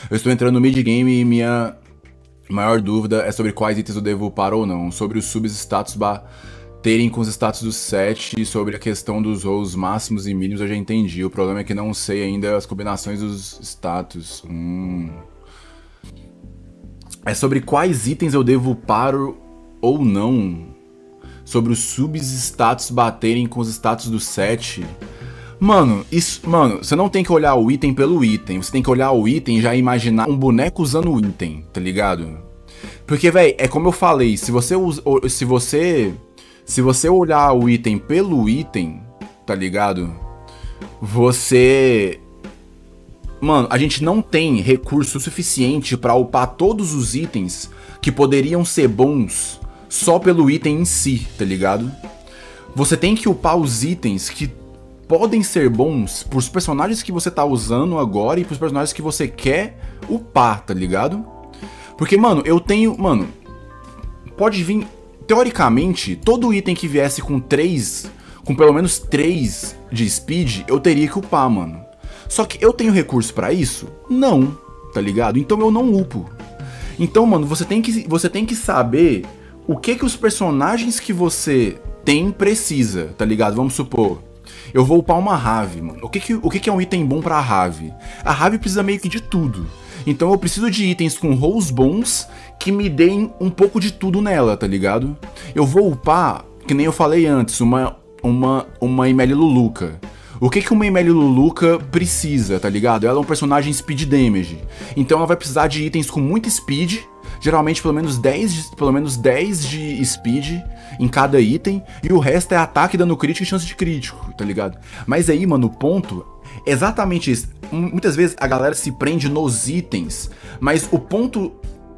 Eu estou entrando no mid-game e minha maior dúvida é sobre quais itens eu devo upar ou não. Sobre os substatus baterem com os status do set e sobre a questão dos rolls máximos e mínimos eu já entendi. O problema é que não sei ainda as combinações dos status. É sobre quais itens eu devo upar ou não. Sobre os substatus baterem com os status do set. Mano, você não tem que olhar o item pelo item. Você tem que olhar o item e já imaginar um boneco usando o item, tá ligado? Porque, véi, é como eu falei, se você olhar o item pelo item, tá ligado? Mano, a gente não tem recurso suficiente pra upar todos os itens que poderiam ser bons só pelo item em si, tá ligado? Você tem que upar os itens que podem ser bons pros personagens que você tá usando agora e pros personagens que você quer upar, tá ligado? Porque, mano, Mano, pode vir... Teoricamente, todo item que viesse com pelo menos 3 de speed, eu teria que upar, mano. Só que eu tenho recurso pra isso? Não, tá ligado? Então eu não upo. Então, mano, você tem que saber o que os personagens que você tem precisa, tá ligado? Vamos supor, eu vou upar uma Ravi, mano. O que é um item bom pra Ravi? A Ravi precisa meio que de tudo. Então eu preciso de itens com rolls bons que me deem um pouco de tudo nela, tá ligado? Eu vou upar, que nem eu falei antes, uma Imelia Luluca. O que uma Imelia Luluca precisa, tá ligado? Ela é um personagem speed damage. Então ela vai precisar de itens com muito speed, geralmente pelo menos 10 de speed em cada item, e o resto é ataque, dano crítico e chance de crítico, tá ligado? Mas aí, mano, o ponto é exatamente isso. Muitas vezes a galera se prende nos itens, mas o ponto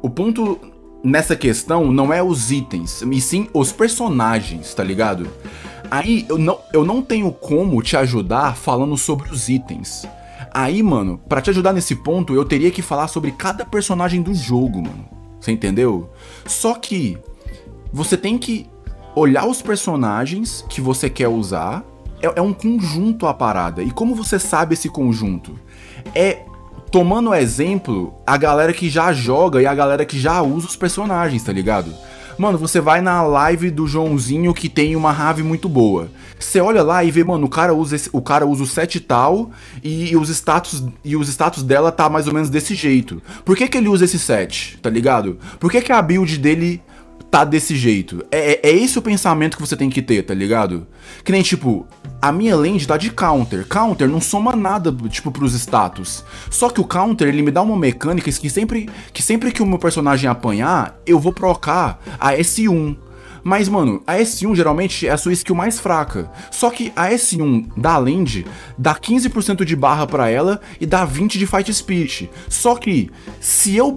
nessa questão não é os itens, e sim os personagens, tá ligado? Aí eu não tenho como te ajudar falando sobre os itens. Aí, mano, pra te ajudar nesse ponto, eu teria que falar sobre cada personagem do jogo, mano. Você entendeu? Só que você tem que olhar os personagens que você quer usar. É um conjunto a parada. E como você sabe esse conjunto? É tomando exemplo a galera que já joga e a galera que já usa os personagens, tá ligado? Mano, você vai na live do Joãozinho que tem uma Ravi muito boa. Você olha lá e vê, mano, o cara usa o set tal e os status dela tá mais ou menos desse jeito. Por que ele usa esse set, tá ligado? Por que a build dele tá desse jeito? É esse o pensamento que você tem que ter, tá ligado? Que nem, tipo, a minha land tá de counter. Counter não soma nada, tipo, pros status. Só que o counter, ele me dá uma mecânica que sempre que o meu personagem apanhar, eu vou procar a S1. Mas, mano, a S1 geralmente é a sua skill mais fraca. Só que a S1 da land dá 15% de barra pra ela e dá 20% de fight spirit. Só que, se eu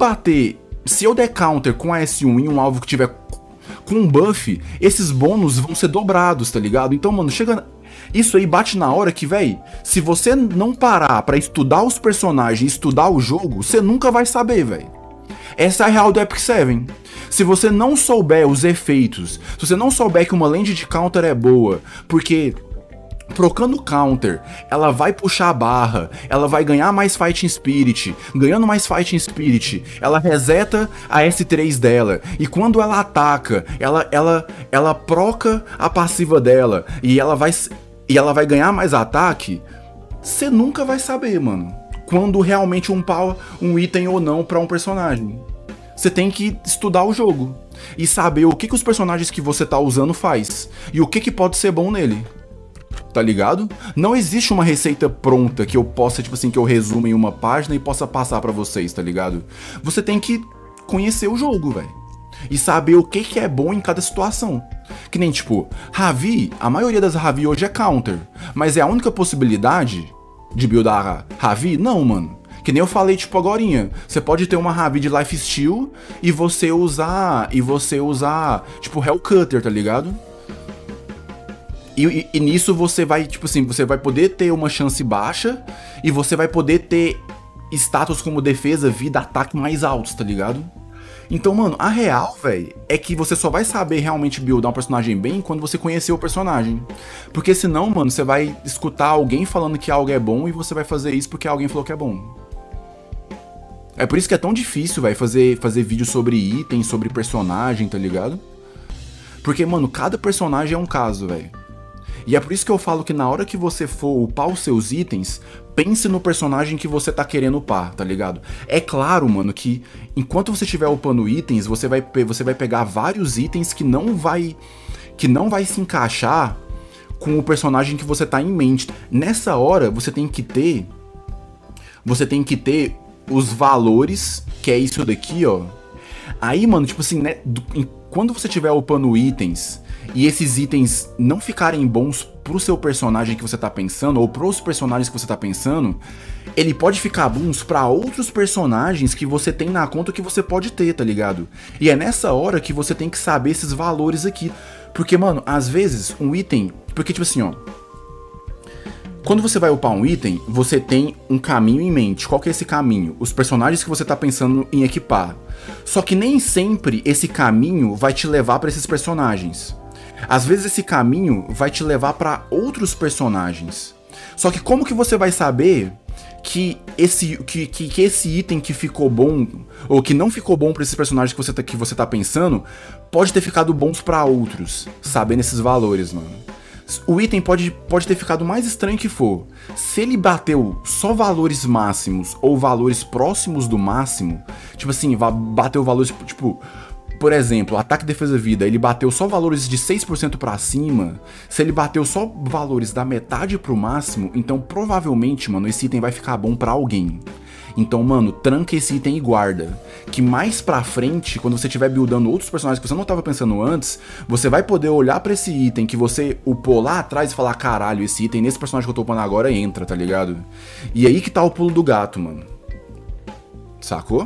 der counter com a S1 em um alvo que tiver com um buff, esses bônus vão ser dobrados, tá ligado? Então, mano, isso aí bate na hora que, véi, se você não parar pra estudar os personagens, estudar o jogo, você nunca vai saber, véi. Essa é a real do Epic 7. Se você não souber os efeitos, se você não souber que uma land de counter é boa, porque trocando counter, ela vai puxar a barra, ela vai ganhar mais Fighting Spirit, ganhando mais Fighting Spirit, ela reseta a S3 dela, e quando ela ataca, ela proca a passiva dela, e ela vai ganhar mais ataque, você nunca vai saber, mano, quando realmente um item ou não pra um personagem. Você tem que estudar o jogo, e saber o que os personagens que você tá usando faz, e o que pode ser bom nele. Tá ligado? Não existe uma receita pronta que eu possa, tipo assim, que eu resumo em uma página e possa passar pra vocês, tá ligado? Você tem que conhecer o jogo, velho. E saber o que é bom em cada situação. Que nem, tipo, Ravi, a maioria das Ravi hoje é counter. Mas é a única possibilidade de buildar Ravi? Não, mano. Que nem eu falei, tipo, agorinha. Você pode ter uma Ravi de lifesteal e você usar, tipo, Hellcutter, tá ligado? E nisso você vai, tipo assim, você vai poder ter uma chance baixa e você vai poder ter status como defesa, vida, ataque mais altos, tá ligado? Então, mano, a real, velho, é que você só vai saber realmente buildar um personagem bem quando você conhecer o personagem. Porque senão, mano, você vai escutar alguém falando que algo é bom e você vai fazer isso porque alguém falou que é bom. É por isso que é tão difícil, velho, fazer vídeo sobre item, sobre personagem, tá ligado? Porque, mano, cada personagem é um caso, velho. E é por isso que eu falo que na hora que você for upar os seus itens, pense no personagem que você tá querendo upar, tá ligado? É claro, mano, que enquanto você estiver upando itens, você vai pegar vários itens que não vai se encaixar com o personagem que você tá em mente. Nessa hora, você tem que ter os valores, que é isso daqui, ó. Aí, mano, tipo assim, né, quando você estiver upando itens e esses itens não ficarem bons pro seu personagem que você tá pensando, ou pros personagens que você tá pensando, ele pode ficar bons pra outros personagens que você tem na conta que você pode ter, tá ligado? E é nessa hora que você tem que saber esses valores aqui. Porque, mano, às vezes um item... Porque, tipo assim, ó... Quando você vai upar um item, você tem um caminho em mente. Qual que é esse caminho? Os personagens que você tá pensando em equipar. Só que nem sempre esse caminho vai te levar pra esses personagens. Às vezes esse caminho vai te levar pra outros personagens. Só que como que você vai saber que esse item que ficou bom, ou que não ficou bom pra esses personagens que você tá pensando, pode ter ficado bons pra outros, sabendo esses valores, mano? O item pode ter ficado mais estranho que for. Se ele bateu só valores máximos ou valores próximos do máximo, tipo assim, bateu valores, tipo, por exemplo, ataque, defesa, vida, ele bateu só valores de 6% pra cima, se ele bateu só valores da metade pro máximo, então provavelmente, mano, esse item vai ficar bom pra alguém. Então, mano, tranca esse item e guarda. Que mais pra frente, quando você estiver buildando outros personagens que você não tava pensando antes, você vai poder olhar pra esse item que você upou lá atrás e falar, caralho, esse item nesse personagem que eu tô upando agora entra, tá ligado? E aí que tá o pulo do gato, mano. Sacou?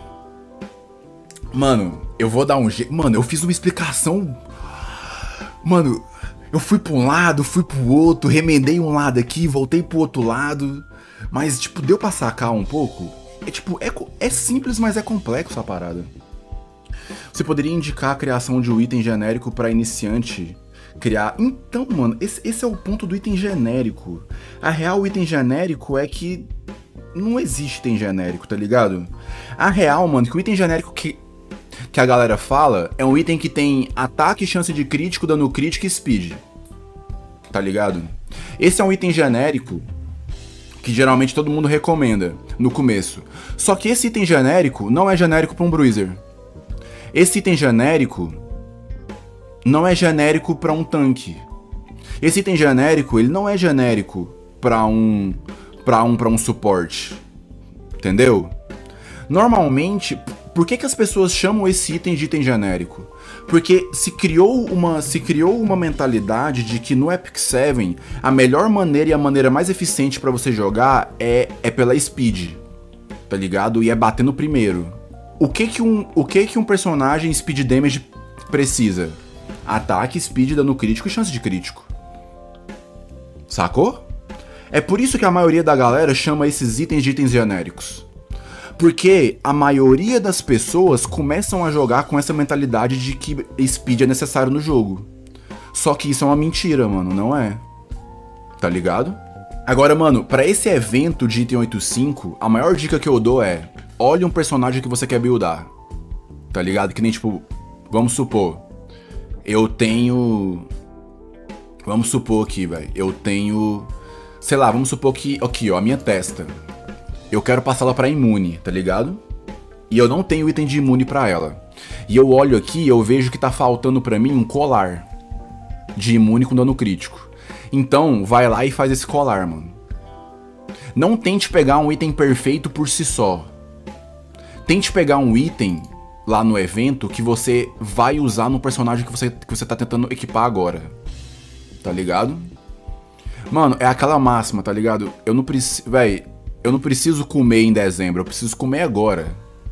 Mano, eu vou dar um jeito... Mano, eu fiz uma explicação... Mano, eu fui pra um lado, fui pro outro, remendei um lado aqui, voltei pro outro lado... Mas, tipo, deu pra sacar um pouco? É tipo, é simples, mas é complexo a parada. Você poderia indicar a criação de um item genérico pra iniciante criar... Então, mano, esse é o ponto do item genérico. A real, o item genérico é que não existe item genérico, tá ligado? A real, mano, que o item genérico que a galera fala é um item que tem ataque, chance de crítico, dano crítico e speed. Tá ligado? Esse é um item genérico que geralmente todo mundo recomenda no começo. Só que esse item genérico não é genérico para um bruiser. Esse item genérico não é genérico para um tanque. Esse item genérico, ele não é genérico para um suporte. Entendeu? Normalmente, por que as pessoas chamam esse item de item genérico? Porque se criou uma mentalidade de que no Epic 7 a melhor maneira e a maneira mais eficiente pra você jogar é pela speed, tá ligado? E é bater no primeiro. O que um personagem speed damage precisa? Ataque, speed, dano crítico e chance de crítico. Sacou? É por isso que a maioria da galera chama esses itens de itens genéricos. Porque a maioria das pessoas começam a jogar com essa mentalidade de que speed é necessário no jogo. Só que isso é uma mentira, mano, não é? Tá ligado? Agora, mano, pra esse evento de item 85, a maior dica que eu dou é: olhe um personagem que você quer buildar. Tá ligado? Que nem, tipo, vamos supor, eu tenho... Vamos supor aqui, velho, eu tenho... Sei lá, vamos supor que... Aqui, ó, a minha testa. Eu quero passá-la pra imune, tá ligado? E eu não tenho item de imune pra ela. E eu olho aqui e eu vejo que tá faltando pra mim um colar de imune com dano crítico. Então, vai lá e faz esse colar, mano. Não tente pegar um item perfeito por si só. Tente pegar um item lá no evento que você vai usar no personagem que você tá tentando equipar agora. Tá ligado? Mano, é aquela máxima, tá ligado? Eu não preciso... Véi... Eu não preciso comer em dezembro, eu preciso comer agora.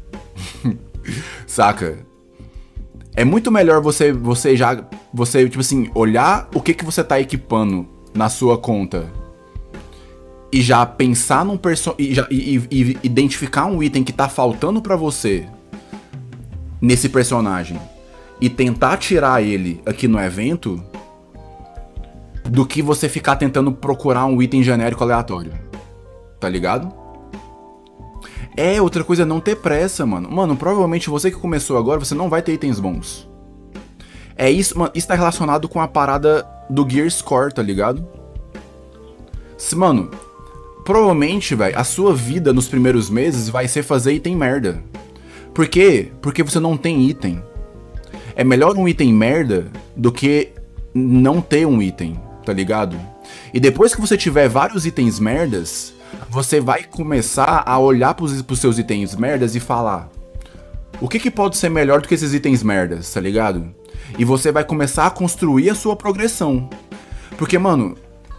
Saca? É muito melhor você, tipo assim, olhar o que você tá equipando na sua conta e já pensar num e identificar um item que tá faltando pra você nesse personagem e tentar tirar ele aqui no evento, do que você ficar tentando procurar um item genérico aleatório. Tá ligado? É, outra coisa é não ter pressa, mano. Mano, provavelmente você que começou agora, você não vai ter itens bons. É isso, mano, isso tá relacionado com a parada do Gear Score, tá ligado? Mano, provavelmente, velho, a sua vida nos primeiros meses vai ser fazer item merda. Por quê? Porque você não tem item. É melhor um item merda do que não ter um item, tá ligado? E depois que você tiver vários itens merdas, você vai começar a olhar pros seus itens merdas e falar: o que pode ser melhor do que esses itens merdas, tá ligado? E você vai começar a construir a sua progressão. Porque, mano,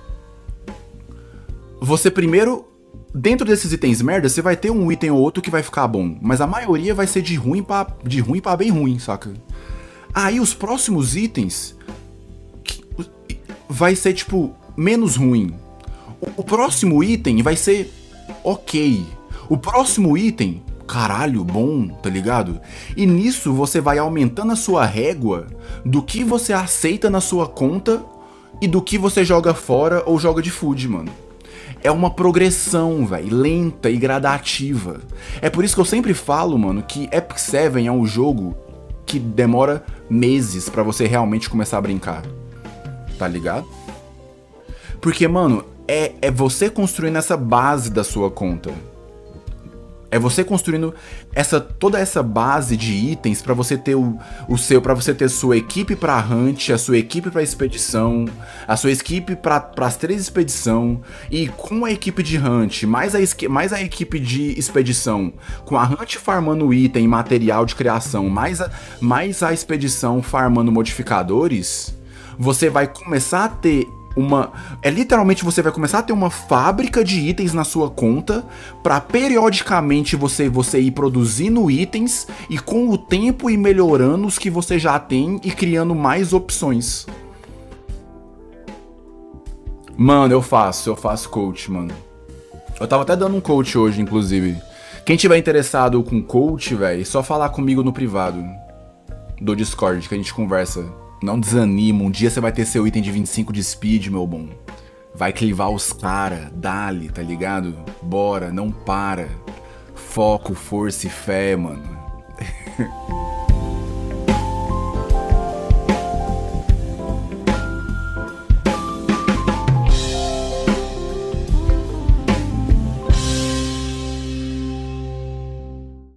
você primeiro, dentro desses itens merdas, você vai ter um item ou outro que vai ficar bom, mas a maioria vai ser de ruim pra bem ruim, saca? Aí os próximos itens vai ser, tipo, menos ruim. O próximo item vai ser ok. O próximo item, caralho, bom, tá ligado? E nisso você vai aumentando a sua régua do que você aceita na sua conta e do que você joga fora ou joga de food, mano. É uma progressão, velho, lenta e gradativa. É por isso que eu sempre falo, mano, que Epic Seven é um jogo que demora meses pra você realmente começar a brincar. Tá ligado? Porque, mano, é você construindo essa base da sua conta. É você construindo toda essa base de itens pra você ter para você ter sua equipe pra hunt, a sua equipe pra expedição, a sua equipe pras 3 expedição, e com a equipe de hunt, mais a equipe de expedição, com a hunt farmando item e material de criação, mais a expedição farmando modificadores, você vai começar a ter literalmente você vai começar a ter uma fábrica de itens na sua conta pra periodicamente você ir produzindo itens e com o tempo ir melhorando os que você já tem e criando mais opções. Mano, eu faço coach, mano. Eu tava até dando um coach hoje, inclusive. Quem tiver interessado com coach, velho, é só falar comigo no privado do Discord que a gente conversa. Não desanima, um dia você vai ter seu item de 25 de speed, meu bom. Vai clivar os cara, dali, tá ligado? Bora, não para. Foco, força e fé, mano.